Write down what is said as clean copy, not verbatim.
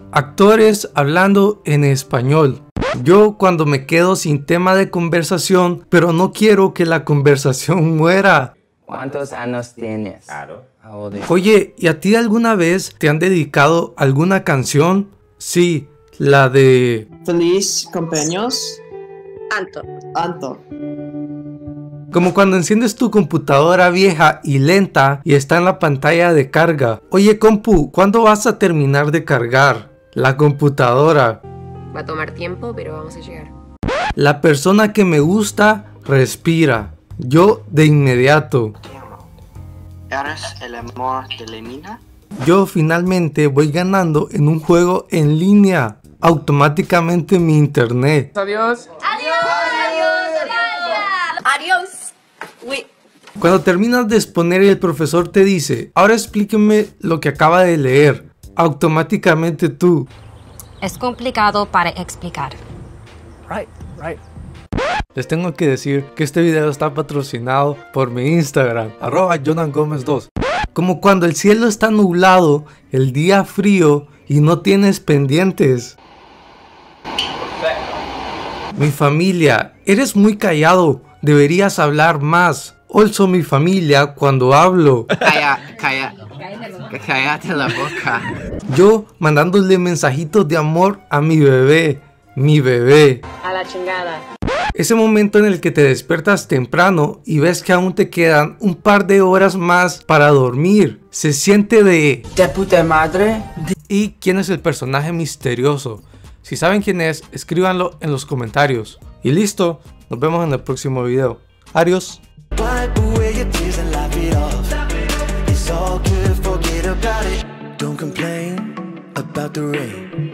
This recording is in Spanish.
Actores hablando en español. Yo cuando me quedo sin tema de conversación, pero no quiero que la conversación muera. ¿Cuántos años tienes? Claro. Oye, ¿y a ti alguna vez te han dedicado alguna canción? Sí, la de... Feliz cumpleaños, Anto. Anto. Como cuando enciendes tu computadora vieja y lenta y está en la pantalla de carga. Oye, compu, ¿cuándo vas a terminar de cargar la computadora? Va a tomar tiempo, pero vamos a llegar. La persona que me gusta respira. Yo de inmediato. ¿Eres el amor de Lenina? Yo finalmente voy ganando en un juego en línea. Automáticamente mi internet. Adiós. Adiós. Uy. Cuando terminas de exponer y el profesor te dice, ahora explíqueme lo que acaba de leer. Automáticamente tú. Es complicado para explicar. Right. Les tengo que decir que este video está patrocinado por mi Instagram, @JonanGomez2. Como cuando el cielo está nublado, el día frío y no tienes pendientes. Mi familia, eres muy callado, deberías hablar más. Also mi familia cuando hablo. Cállate la boca. Yo mandándole mensajitos de amor a mi bebé. Mi bebé. A la chingada. Ese momento en el que te despiertas temprano y ves que aún te quedan un par de horas más para dormir. Se siente de puta madre. ¿Y quién es el personaje misterioso? Si saben quién es, escríbanlo en los comentarios. Y listo, nos vemos en el próximo video. Adiós. Don't complain about the rain.